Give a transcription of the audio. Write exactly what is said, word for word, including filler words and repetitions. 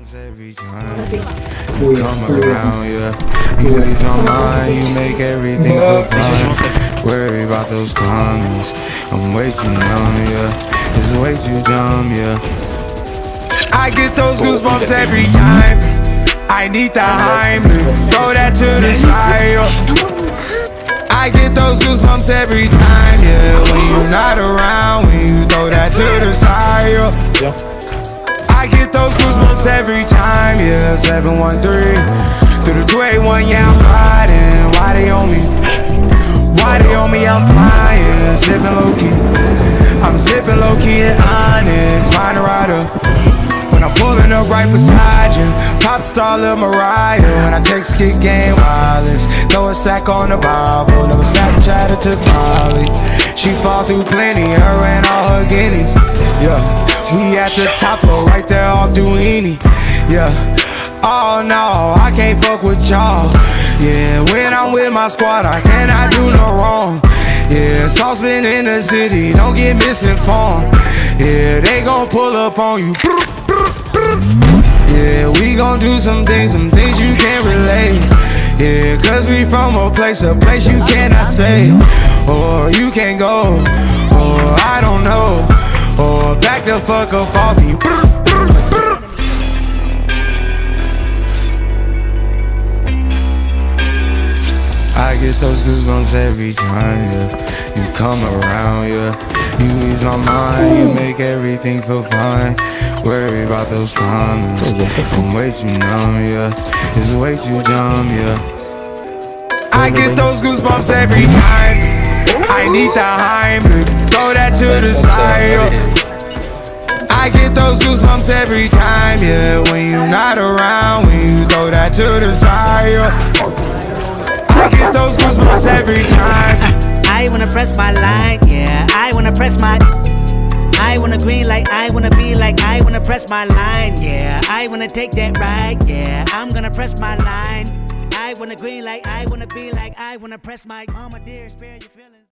Every time you come around, yeah, you ease my mind, you make everything feel fine. Worry about those comments, I'm way too numb, yeah, it's way too dumb, yeah. I get those goosebumps every time, I need the Heimlich, throw that to the side, yeah. I get those goosebumps every time, yeah, when you're not around, when you throw that to the side, yeah. I get those goosebumps every time, yeah, seven one three through the two eight one, yeah, I'm riding. Why they on me? Why they on me? I'm flying, sipping low-key. I'm sipping low-key in Onyx, find a rider. When I'm pulling up right beside you, pop star Lil Mariah. When I take skit game wireless, throw a stack on the Bible. Never Snapchat or took Molly. She fall through plenty, her and all her guineas, yeah. We at the top floor, right there off Duini, yeah. Oh no, I can't fuck with y'all, yeah. When I'm with my squad, I cannot do no wrong, yeah. Saucein' in the city, don't get misinformed, yeah. They gon' pull up on you, yeah. We gon' do some things, some things you can't relate, yeah. Cause we from a place, a place you cannot stay, or you can't go, or I don't know, or back the fuck up off me. I get those goosebumps every time, yeah. You come around, yeah. You ease my mind, you make everything feel fine. Worry about those comments, I'm way too numb, yeah. It's way too dumb, yeah. I get those goosebumps every time, I need the Heimlich, throw that to the side, yeah. I get those goosebumps every time, yeah. When you're not around, when you throw that to the side, yeah. I get those goosebumps every time. I wanna press my line, yeah. I wanna press my I wanna green like I wanna be like I wanna press my line, yeah. I wanna take that ride, yeah. I'm gonna press my line. I wanna green like I wanna be like I wanna press my mama dear, spare your feelings.